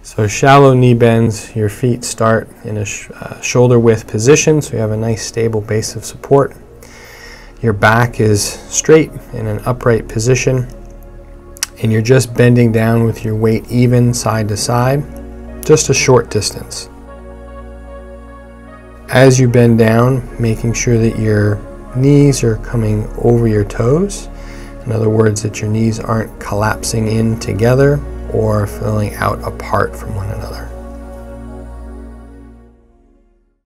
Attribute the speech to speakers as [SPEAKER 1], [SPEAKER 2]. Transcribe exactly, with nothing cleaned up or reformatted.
[SPEAKER 1] So shallow knee bends, your feet start in a sh uh, shoulder width position, so you have a nice stable base of support. Your back is straight in an upright position, and you're just bending down with your weight even side to side, just a short distance. As you bend down, making sure that your knees are coming over your toes. In other words, that your knees aren't collapsing in together or filling out apart from one another.